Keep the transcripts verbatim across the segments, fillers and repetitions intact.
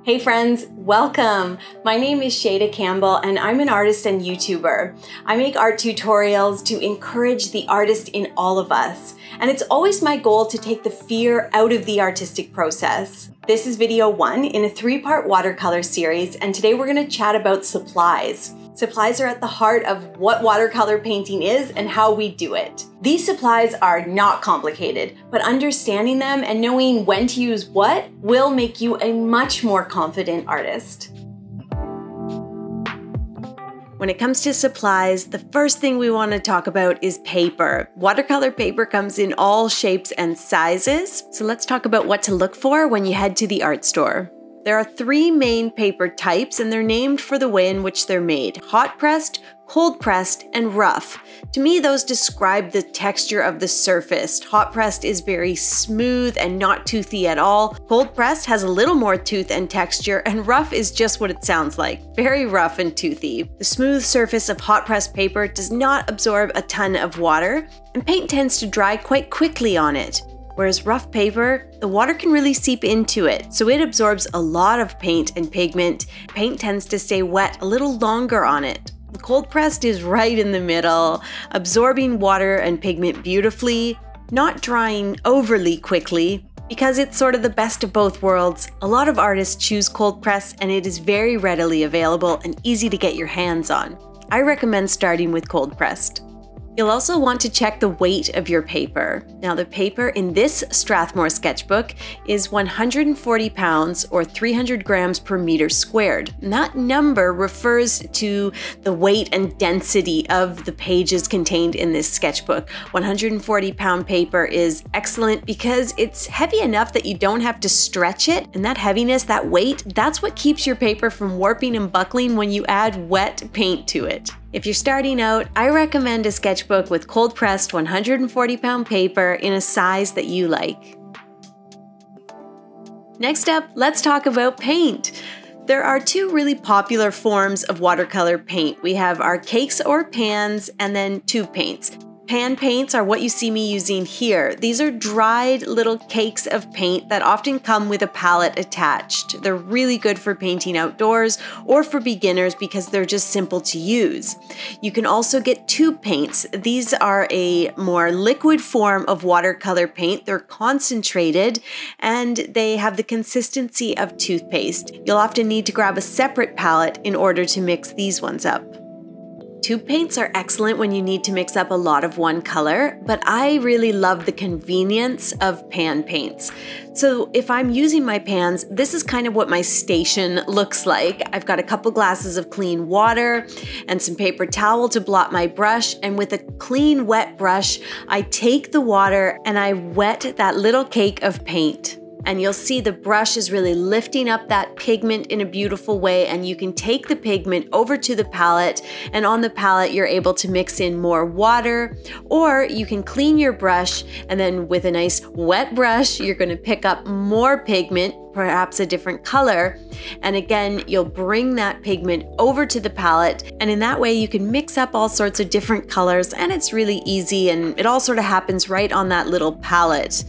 Hey friends, welcome! My name is Shayda Campbell and I'm an artist and YouTuber. I make art tutorials to encourage the artist in all of us. And it's always my goal to take the fear out of the artistic process. This is video one in a three-part watercolor series, and today we're going to chat about supplies. Supplies are at the heart of what watercolor painting is and how we do it. These supplies are not complicated, but understanding them and knowing when to use what will make you a much more confident artist. When it comes to supplies, the first thing we want to talk about is paper. Watercolor paper comes in all shapes and sizes, so let's talk about what to look for when you head to the art store. There are three main paper types, and they're named for the way in which they're made: hot pressed, cold pressed, and rough. To me, those describe the texture of the surface. Hot pressed is very smooth and not toothy at all. Cold pressed has a little more tooth and texture, and rough is just what it sounds like, very rough and toothy. The smooth surface of hot pressed paper does not absorb a ton of water, and paint tends to dry quite quickly on it. Whereas rough paper, the water can really seep into it, so it absorbs a lot of paint and pigment. Paint tends to stay wet a little longer on it. The cold pressed is right in the middle, absorbing water and pigment beautifully, not drying overly quickly. Because it's sort of the best of both worlds, a lot of artists choose cold press, and it is very readily available and easy to get your hands on. I recommend starting with cold pressed. You'll also want to check the weight of your paper. Now, the paper in this Strathmore sketchbook is one hundred forty pounds or three hundred grams per meter squared. And that number refers to the weight and density of the pages contained in this sketchbook. one hundred forty pound paper is excellent because it's heavy enough that you don't have to stretch it. And that heaviness, that weight, that's what keeps your paper from warping and buckling when you add wet paint to it. If you're starting out, I recommend a sketchbook with cold pressed one hundred forty pound paper in a size that you like. Next up, let's talk about paint. There are two really popular forms of watercolor paint. We have our cakes or pans, and then tube paints. Pan paints are what you see me using here. These are dried little cakes of paint that often come with a palette attached. They're really good for painting outdoors or for beginners because they're just simple to use. You can also get tube paints. These are a more liquid form of watercolor paint. They're concentrated and they have the consistency of toothpaste. You'll often need to grab a separate palette in order to mix these ones up. Tube paints are excellent when you need to mix up a lot of one color, but I really love the convenience of pan paints. So if I'm using my pans, this is kind of what my station looks like. I've got a couple glasses of clean water and some paper towel to blot my brush, and with a clean wet brush, I take the water and I wet that little cake of paint. And you'll see the brush is really lifting up that pigment in a beautiful way, and you can take the pigment over to the palette, and on the palette you're able to mix in more water, or you can clean your brush and then with a nice wet brush you're going to pick up more pigment, perhaps a different color, and again you'll bring that pigment over to the palette, and in that way you can mix up all sorts of different colors, and it's really easy and it all sort of happens right on that little palette.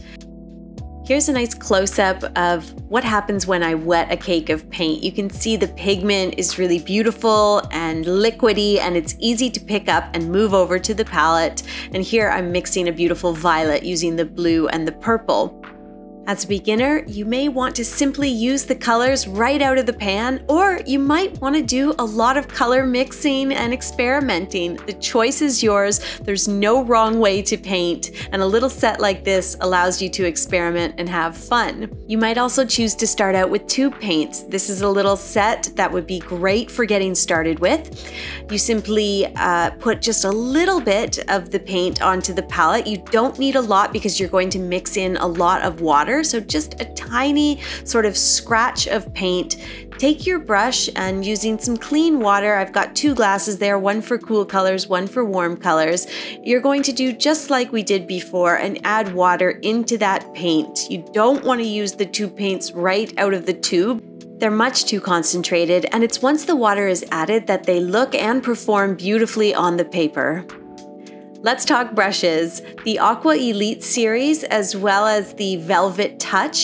Here's a nice close-up of what happens when I wet a cake of paint. You can see the pigment is really beautiful and liquidy, and it's easy to pick up and move over to the palette. And here I'm mixing a beautiful violet using the blue and the purple. As a beginner, you may want to simply use the colors right out of the pan, or you might want to do a lot of color mixing and experimenting. The choice is yours. There's no wrong way to paint, and a little set like this allows you to experiment and have fun. You might also choose to start out with tube paints. This is a little set that would be great for getting started with. You simply uh, put just a little bit of the paint onto the palette. You don't need a lot because you're going to mix in a lot of water. So just a tiny sort of scratch of paint. Take your brush and using some clean water, I've got two glasses there, one for cool colors, one for warm colors. You're going to do just like we did before and add water into that paint. You don't want to use the tube paints right out of the tube. They're much too concentrated, and it's once the water is added that they look and perform beautifully on the paper. Let's talk brushes. The Aqua Elite series, as well as the Velvetouch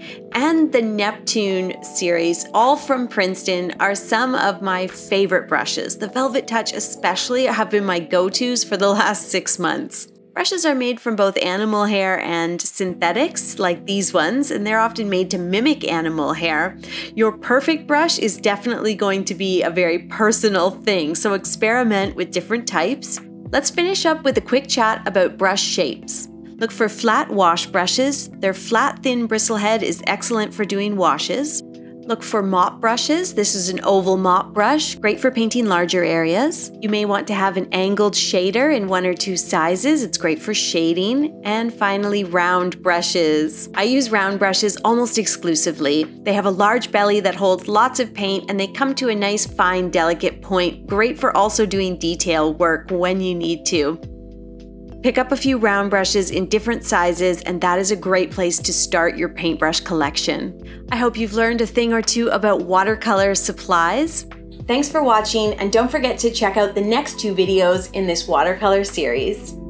and the Neptune series, all from Princeton, are some of my favorite brushes. The Velvetouch especially have been my go-tos for the last six months. Brushes are made from both animal hair and synthetics, like these ones, and they're often made to mimic animal hair. Your perfect brush is definitely going to be a very personal thing, so experiment with different types. Let's finish up with a quick chat about brush shapes. Look for flat wash brushes. Their flat, thin bristle head is excellent for doing washes. Look for mop brushes. This is an oval mop brush, great for painting larger areas. You may want to have an angled shader in one or two sizes. It's great for shading. And finally, round brushes. I use round brushes almost exclusively. They have a large belly that holds lots of paint, and they come to a nice, fine, delicate point. Great for also doing detail work when you need to. Pick up a few round brushes in different sizes, and that is a great place to start your paintbrush collection. I hope you've learned a thing or two about watercolor supplies. Thanks for watching, and don't forget to check out the next two videos in this watercolor series.